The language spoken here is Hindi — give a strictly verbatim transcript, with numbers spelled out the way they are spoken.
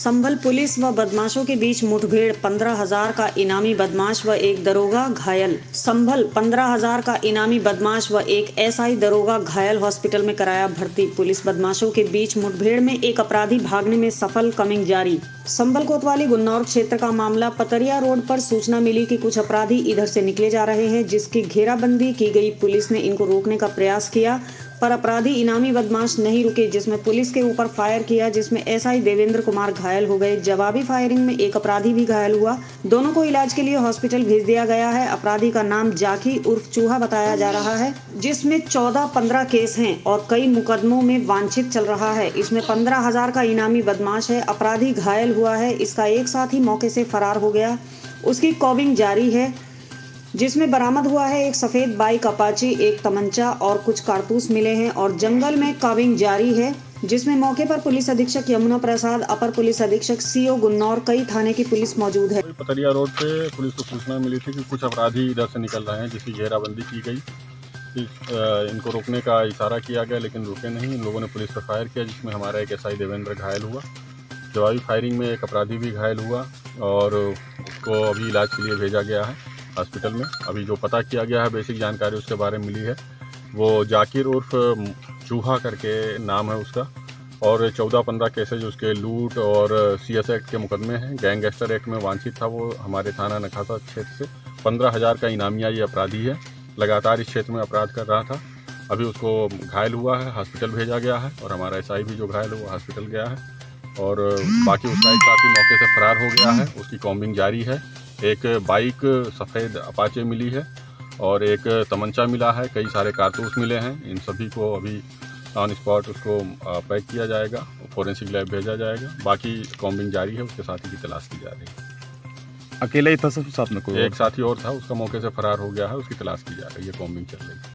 संभल पुलिस व बदमाशों के बीच मुठभेड़, पंद्रह हजार का इनामी बदमाश व एक दरोगा घायल। संभल पंद्रह हजार का इनामी बदमाश व एक एसआई दरोगा घायल, हॉस्पिटल में कराया भर्ती। पुलिस बदमाशों के बीच मुठभेड़ में एक अपराधी भागने में सफल, कमिंग जारी। संभल कोतवाली गुन्नौर क्षेत्र का मामला। पतरिया रोड पर सूचना मिली कि कुछ अपराधी इधर से निकले जा रहे हैं, जिसकी घेराबंदी की गई। पुलिस ने इनको रोकने का प्रयास किया पर अपराधी इनामी बदमाश नहीं रुके, जिसमें पुलिस के ऊपर फायर किया, जिसमें एसआई देवेंद्र कुमार घायल हो गए। जवाबी फायरिंग में एक अपराधी भी घायल हुआ। दोनों को इलाज के लिए हॉस्पिटल भेज दिया गया है। अपराधी का नाम जाकी उर्फ चूहा बताया जा रहा है, जिसमें चौदह पंद्रह केस हैं और कई मुकदमों में वांछित चल रहा है। इसमें पंद्रह हजार का इनामी बदमाश है। अपराधी घायल हुआ है। इसका एक साथी मौके से फरार हो गया। उसकी कॉबिंग जारी है, जिसमें बरामद हुआ है एक सफेद बाइक अपाची, एक तमंचा और कुछ कारतूस मिले हैं और जंगल में कॉबिंग जारी है, जिसमें मौके पर पुलिस अधीक्षक यमुना प्रसाद, अपर पुलिस अधीक्षक सीओ गुन्नौर, कई थाने की पुलिस मौजूद है। पतरिया रोड पे पुलिस को सूचना मिली थी कि कुछ अपराधी इधर से निकल रहे हैं, जिसकी घेराबंदी की गई। इनको रोकने का इशारा किया गया लेकिन रुके नहीं। इन लोगों ने पुलिस पर फायर किया, जिसमें हमारा एक एसआई देवेंद्र घायल हुआ। जवाबी फायरिंग में एक अपराधी भी घायल हुआ और उसको अभी इलाज के लिए भेजा गया है हॉस्पिटल में। अभी जो पता किया गया है, बेसिक जानकारी उसके बारे में मिली है, वो जाकिर उर्फ चूहा करके नाम है उसका, और चौदह पंद्रह केसेज उसके लूट और सीएस एक्ट के मुकदमे हैं। गैंगस्टर एक्ट में वांछित था वो हमारे थाना नखासा क्षेत्र से। पंद्रह हज़ार का इनामिया ये अपराधी है, लगातार इस क्षेत्र में अपराध कर रहा था। अभी उसको घायल हुआ है, हॉस्पिटल भेजा गया है और हमारा एसआई भी जो घायल हुआ हॉस्पिटल गया है और बाकी उसका एक साथी मौके से फरार हो गया है। उसकी कॉम्बिंग जारी है। एक बाइक सफ़ेद अपाचे मिली है और एक तमंचा मिला है, कई सारे कारतूस मिले हैं। इन सभी को अभी ऑन स्पॉट उसको पैक किया जाएगा, फोरेंसिक लैब भेजा जाएगा। बाकी कॉम्बिंग जारी है, उसके साथी की तलाश की जा रही है। अकेले ही था सब, साथ में कोई एक साथी और था, उसका मौके से फरार हो गया है, उसकी तलाश की जा रही है, कॉम्बिंग चल रही है।